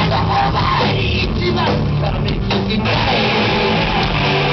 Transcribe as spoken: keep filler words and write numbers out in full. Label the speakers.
Speaker 1: のお前に一番からめきにない